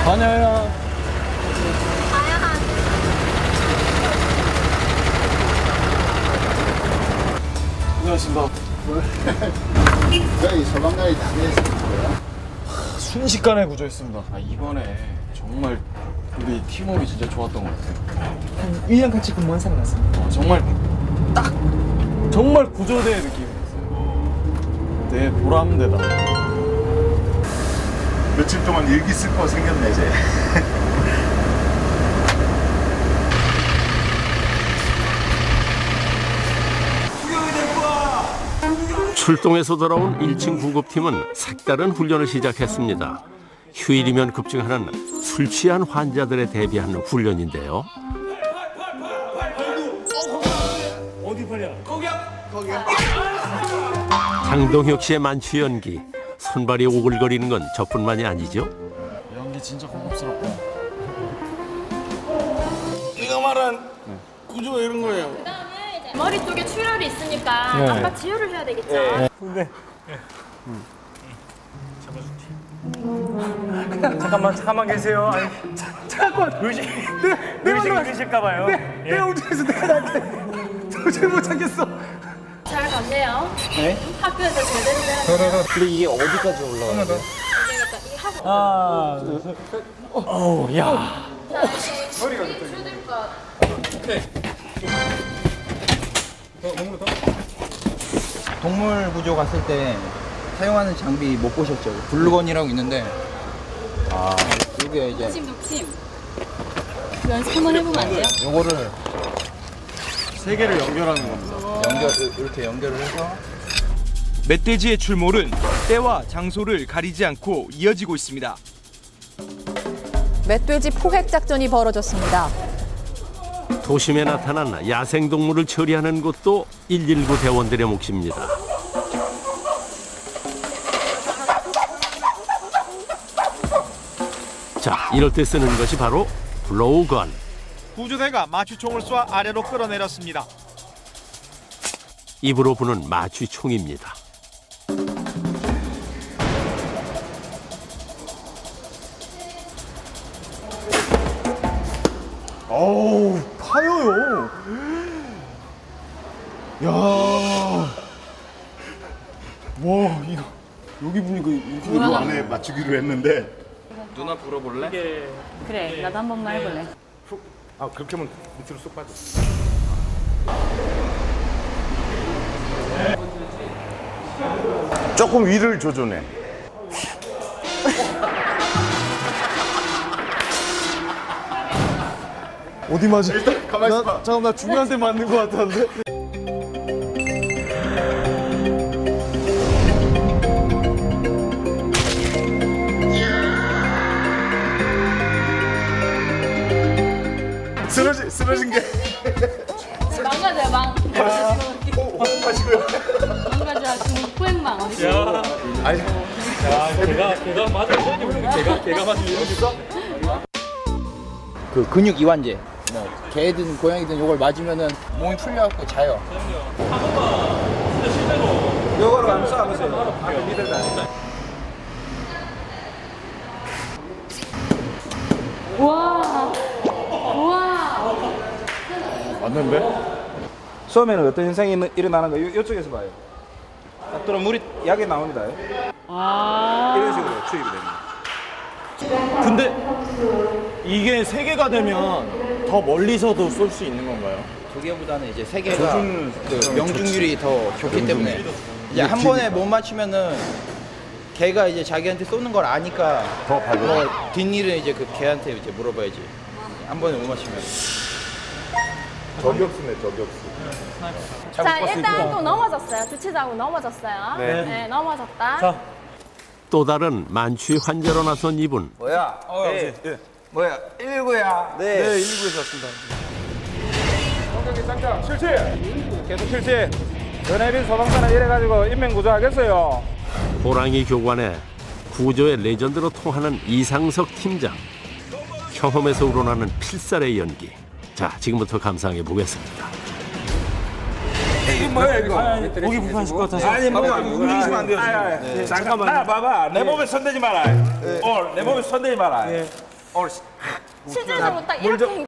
다녀요. 안녕하십니까. 저희 소방관이 다 되셨어요. 순식간에 구조했습니다. 이번에 정말 우리 팀워크가 진짜 좋았던 것 같아요. 한 1년 같이 근무한 사람 같습니다. 정말 딱 정말 구조대 느낌이었어요. 내 보람되다. 며칠 동안 일기 쓸 거 생겼네 이제. 출동에서 돌아온 1층 구급팀은 색다른 훈련을 시작했습니다. 휴일이면 급증하는 술 취한 환자들에 대비하는 훈련인데요. 어디 팔려? 거기야. 장동혁 씨의 만취 연기, 손발이 오글거리는 건 저뿐만이 아니죠. 연기 진짜 고급스럽다. 네가 말한 구조가 이런 거예요. 그다음에 이제 머리 쪽에 출혈이 있으니까 네. 아까 지혈을 해야 되겠죠. 근데 잠깐만 계세요. 아니, 잠깐만. 의식 힘드실까 봐요. 내가 운전해서 내가 나한테 도저히 못 찾겠어. 잘 갔네요. 네? 학교에서 제대로 배웠네요. 근데 이게 어디까지 올라가요? 그러니까 이 학원. 어우, 야. 자, 이제 머리가 줄일 것. 동물 구조 갔을 때 사용하는 장비 못 보셨죠? 블루건이라고 있는데 이게 이제 녹침. 연습 한번 해보면 안 돼요? 요거를 세 개를 연결하는 겁니다. 이렇게 연결을 해서 멧돼지의 출몰은 때와 장소를 가리지 않고 이어지고 있습니다. 멧돼지 포획 작전이 벌어졌습니다. 도심에 나타난 야생동물을 처리하는 것도 119 대원들의 몫입니다. 자, 이럴 때 쓰는 것이 바로 블로우건. 구조대가 마취총을 쏴 아래로 끌어내렸습니다. 입으로 부는 마취총입니다. 어우, 파여요. 야, 와, 이거 여기 보니까 이렇게 그 안에 맞추기로 했는데. 누나 불어볼래? 그래, 나도 한 번만 해볼래. 아 그렇게 하면 밑으로 쏙 빠져. 조금 위를 조준해. 어디 맞아? 일단 가만히 있어봐. 잠깐만, 나 중요한 데 맞는 것 같았는데. 쓰러진 게. 망가져요, 망. 하시고요. 망가져, 지금 포획망 어디 있어? 아니. 걔가 맞아. 걔가 맞으면 있어? 그 근육 이완제 뭐 개든 고양이든 요걸 맞으면은 몸이 풀려갖고 자요. 요거를 한번 쏴보세요. 믿을 안 우와. 우와. 맞는데? 쏘면 어떤 현상이 일어나는 거 이쪽에서 봐요. 딱 들어 물이 약이 나옵니다. 이런 식으로 추입이 됩니다. 근데 이게 세 개가 되면 더 멀리서도 쏠 수 있는 건가요? 두 개보다는 이제 세 개가 그 명중률이 더 좋기 때문에 이제 한 번에 못 맞추면은 개가 이제 자기한테 쏘는 걸 아니까 더 밟아. 뭐 뒷일은 이제 그 개한테 이제 물어봐야지. 한 번에 못 맞추면. 저격수네, 저격수. 자, 일단 또 넘어졌어요. 주차장으로 넘어졌어요. 네, 넘어졌다. 자. 또 다른 만취 환자로 나선 이분. 뭐야? 뭐야? 119야. 네. 119에서 왔습니다. 공격기 짱짱 실시. 계속 실시. 전해빈 소방관은 이래가지고 인명 구조하겠어요. 호랑이 교관에 구조의 레전드로 통하는 이상석 팀장. 경험에서 우러나는 필살의 연기. 자, 지금부터 감상해 보겠습니다. 이게 뭐야 이거? 목이 불편하실 것 같아서. 아니 뭐가 움직이시면 안 돼요. 잠깐만. 나 봐봐. 내 몸에 손대지 마라. 내 몸에 손대지 마라. 실질적으로 딱 이렇게